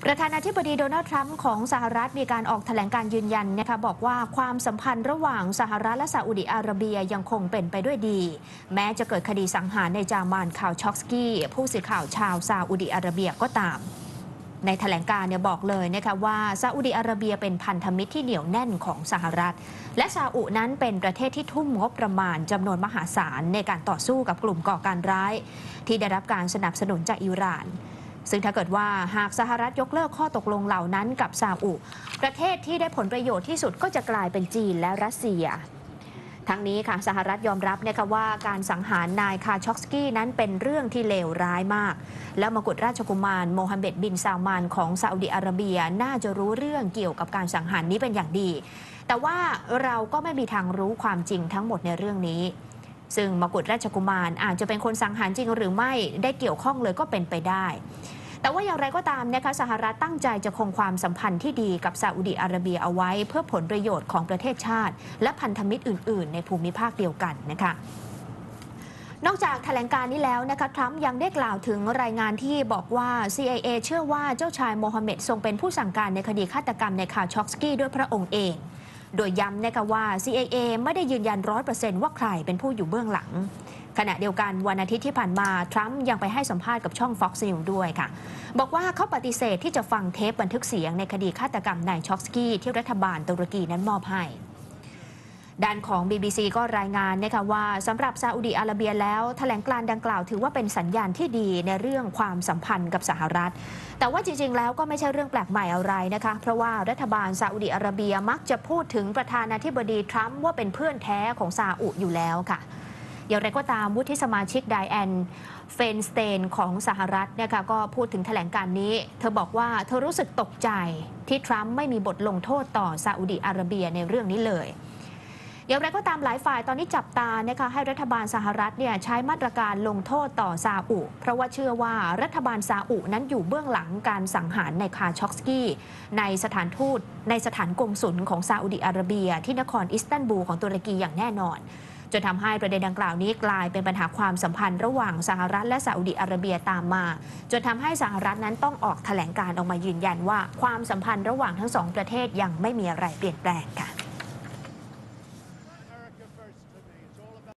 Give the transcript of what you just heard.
ประธานาธิบดีโดนัลด์ทรัมป์ของสหรัฐมีการออกแถลงการยืนยันนะคะบอกว่าความสัมพันธ์ระหว่างสหรัฐและซาอุดิอาระเบียยังคงเป็นไปด้วยดีแม้จะเกิดคดีสังหารในจามานข่าวช็อกสกี้ผู้สื่อข่าวชาวซาอุดิอาระเบียก็ตามในแถลงการเนี่ยบอกเลยนะคะว่าซาอุดิอาระเบียเป็นพันธมิตรที่เหนียวแน่นของสหรัฐและซาอุนั้นเป็นประเทศที่ทุ่มงบประมาณจำนวนมหาศาลในการต่อสู้กับกลุ่มก่อการร้ายที่ได้รับการสนับสนุนจากอิหร่านซึ่งถ้าเกิดว่าหากสหรัฐยกเลิกข้อตกลงเหล่านั้นกับซาอุประเทศที่ได้ผลประโยชน์ที่สุดก็จะกลายเป็นจีนและรัสเซียทั้งนี้ค่ะสหรัฐยอมรับนะคะว่าการสังหารนายคาช็อกสกี้นั้นเป็นเรื่องที่เลวร้ายมากและมกุฎราชกุมารโมฮัมเหม็ดบินซาลมานของซาอุดิอาระเบียน่าจะรู้เรื่องเกี่ยวกับการสังหารนี้เป็นอย่างดีแต่ว่าเราก็ไม่มีทางรู้ความจริงทั้งหมดในเรื่องนี้ซึ่งมกุฎราชกุมารอาจจะเป็นคนสังหารจริงหรือไม่ได้เกี่ยวข้องเลยก็เป็นไปได้แต่ว่าอย่างไรก็ตามนะคะสหรัฐตั้งใจจะคงความสัมพันธ์ที่ดีกับซาอุดิอาระเบียเอาไว้เพื่อผลประโยชน์ของประเทศชาติและพันธมิตรอื่นๆในภูมิภาคเดียวกันนะคะนอกจากแถลงการนี้แล้วนะคะทรัมป์ยังได้กล่าวถึงรายงานที่บอกว่า CIA เชื่อว่าเจ้าชายโมฮัมเหม็ดทรงเป็นผู้สั่งการในคดีฆาตกรรมในคาช็อกสกี้ด้วยพระองค์เองโดยย้ำนะคะว่า CIA ไม่ได้ยืนยัน 100% ว่าใครเป็นผู้อยู่เบื้องหลังขณะเดียวกันวันอาทิตย์ที่ผ่านมาทรัมป์ยังไปให้สัมภาษณ์กับช่อง Fox News ด้วยค่ะบอกว่าเขาปฏิเสธที่จะฟังเทปบันทึกเสียงในคดีฆาตกรรมนายช็อกสกี้ที่รัฐบาลตุรกีนั้นมอบให้ด้านของ BBC ก็รายงานนะคะว่าสำหรับซาอุดิอาระเบียแล้วแถลงการดังกล่าวถือว่าเป็นสัญญาณที่ดีในเรื่องความสัมพันธ์กับสหรัฐแต่ว่าจริงๆแล้วก็ไม่ใช่เรื่องแปลกใหม่อะไรนะคะเพราะว่ารัฐบาลซาอุดิอาระเบียมักจะพูดถึงประธานาธิบดีทรัมป์ว่าเป็นเพื่อนแท้ของซาอุอยู่แล้วค่ะอย่างไรก็ตามวุฒิสมาชิกไดแอนเฟนสเตนของสหรัฐนะคะก็พูดถึงแถลงการนี้เธอบอกว่าเธอรู้สึกตกใจที่ทรัมป์ไม่มีบทลงโทษต่อซาอุดิอาระเบียในเรื่องนี้เลยอย่างไรก็ตามหลายฝ่ายตอนนี้จับตานะคะให้รัฐบาลสหรัฐเนี่ยใช้มาตรการลงโทษต่อซาอุเพราะว่าเชื่อว่ารัฐบาลซาอุนั้นอยู่เบื้องหลังการสังหารในคาช็อกสกี้ในสถานทูตในสถานกงสุลของซาอุดิอาระเบียที่นครอิสตันบูลของตุรกีอย่างแน่นอนจนทำให้ประเด็นดังกล่าวนี้กลายเป็นปัญหาความสัมพันธ์ระหว่างสหรัฐและซาอุดิอาระเบียตามมาจนทำให้สหรัฐนั้นต้องออกแถลงการออกมายืนยันว่าความสัมพันธ์ระหว่างทั้งสองประเทศยังไม่มีอะไรเปลี่ยนแปลงค่ะ